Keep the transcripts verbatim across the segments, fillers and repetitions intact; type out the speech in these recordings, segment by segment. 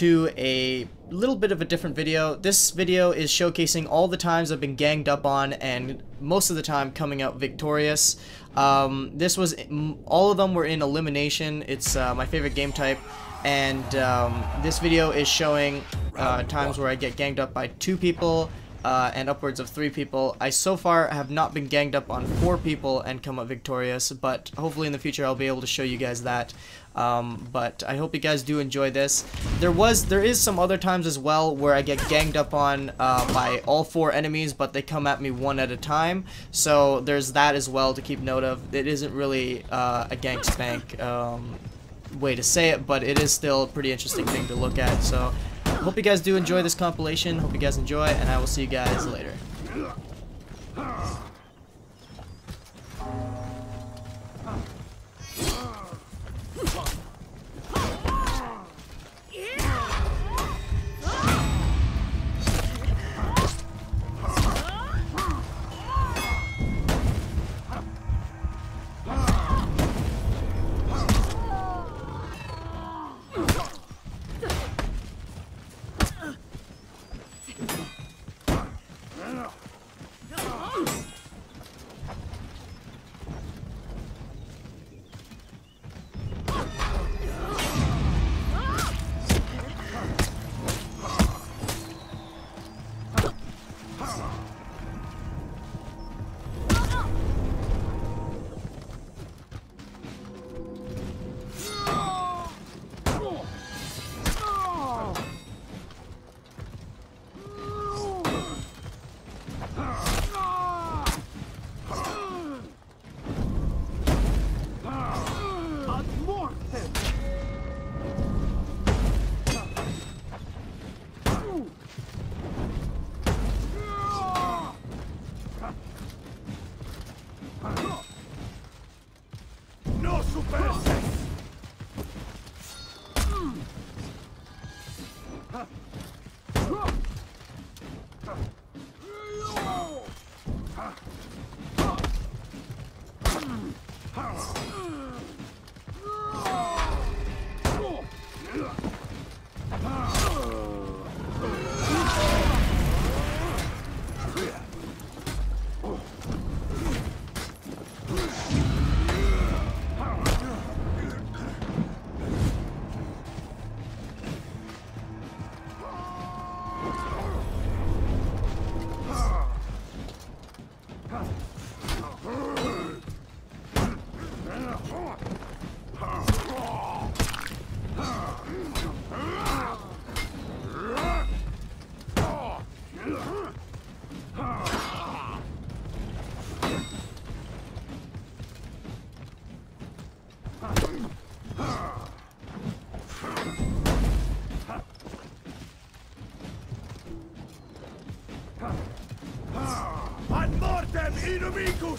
to a little bit of a different video. This video is showcasing all the times I've been ganged up on, and most of the time coming out victorious. Um, this was, all of them were in elimination. It's uh, my favorite game type, and um, this video is showing uh, times where I get ganged up by two people uh, and upwards of three people. I so far have not been ganged up on four people and come up victorious, but hopefully in the future I'll be able to show you guys that. Um, but I hope you guys do enjoy this. There was, there is some other times as well where I get ganged up on uh, by all four enemies, but they come at me one at a time. So there's that as well to keep note of. It isn't really uh, a gank spank um, way to say it, but it is still a pretty interesting thing to look at. So hope you guys do enjoy this compilation. Hope you guys enjoy, and I will see you guys later. Ad mortem inumicus!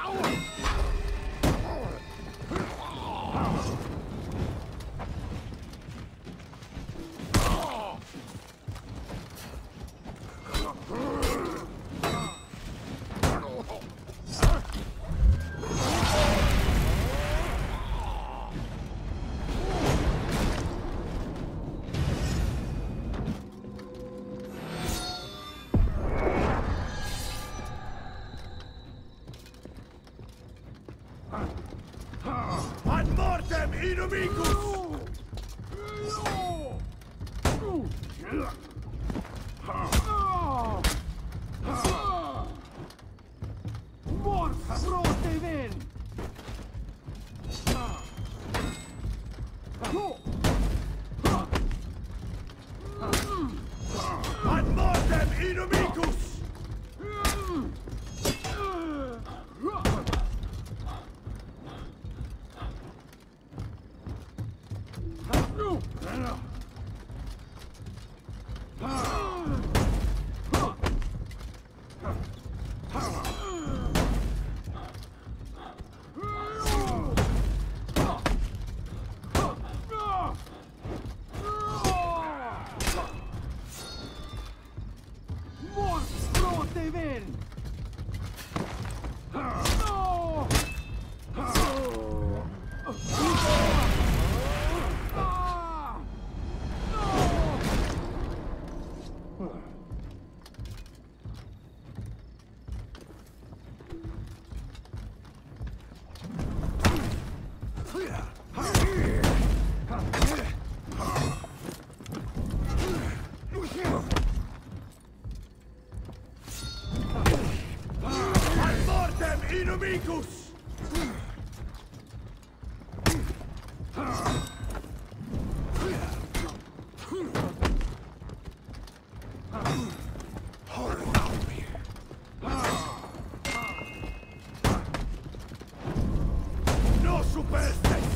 Ad mortem inumicus! Mors proteven! Ad mortem inumicus! No! inimicus! No superstes!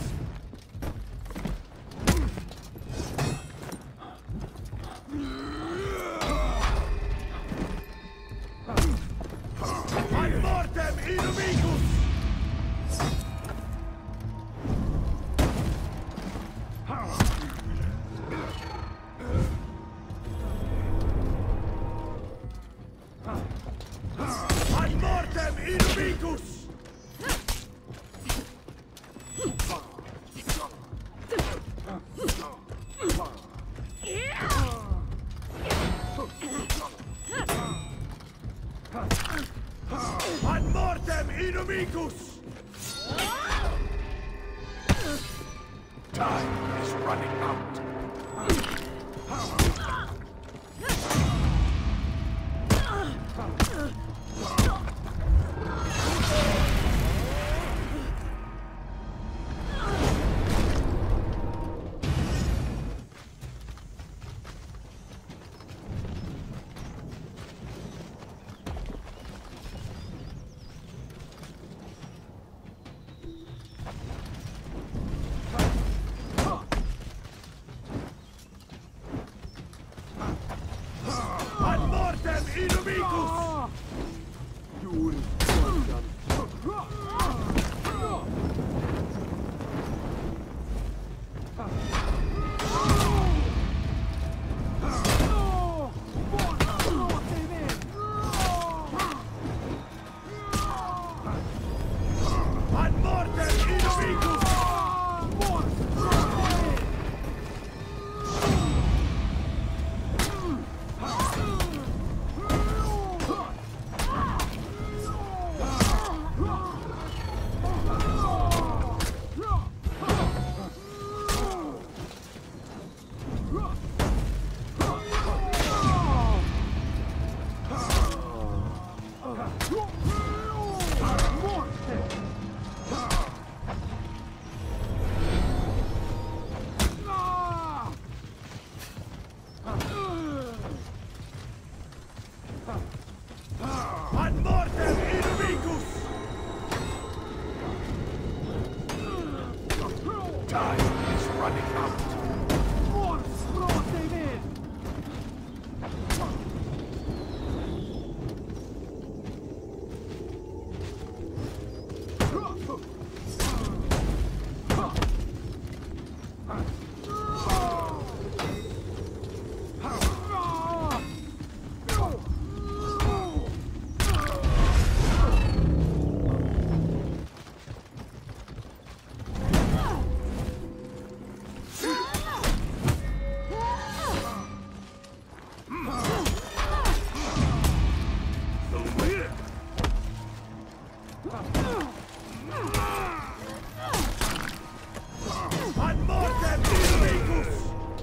Ad mortem inimicus! Ad mortem inimicus! Ad mortem inimicus! Time is running out. Ad mortem inimicus! Ad mortem inimicus! Ad mortem inimicus! Time is running out. Ad mortem inimicus!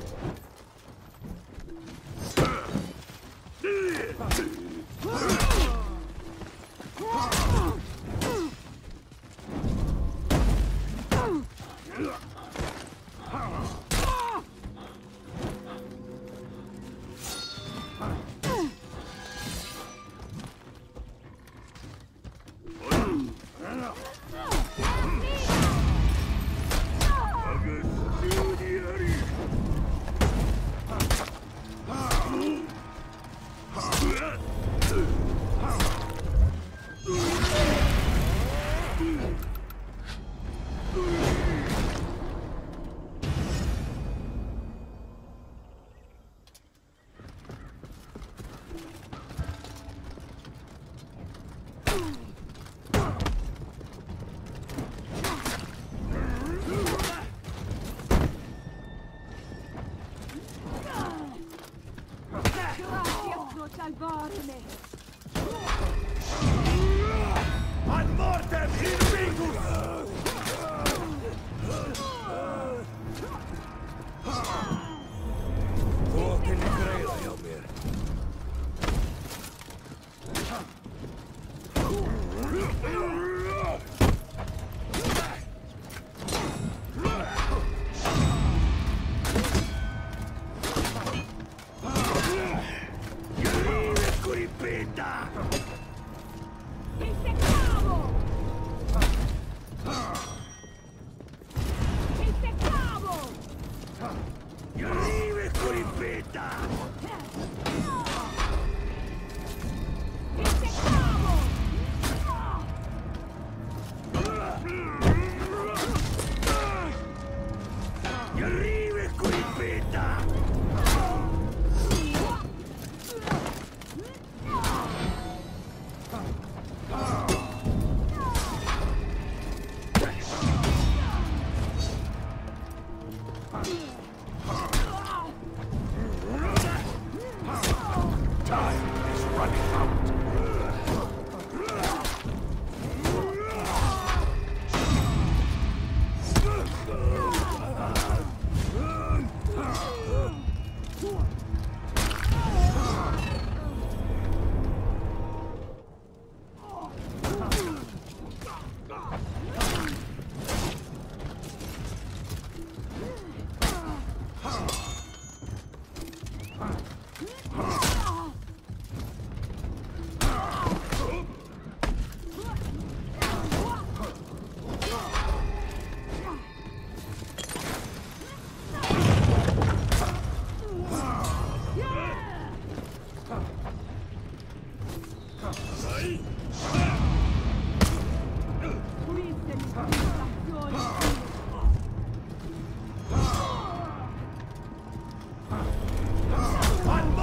Salvarme! Ad mortem inimicus! Fuoken greilla, Jalmir. vita! Che seccavo! Che seccavo! Gli arrivi qui vita! Che seccavo! Gli arrivi qui vita! Time is running out. Pulisse le comunicazioni! Al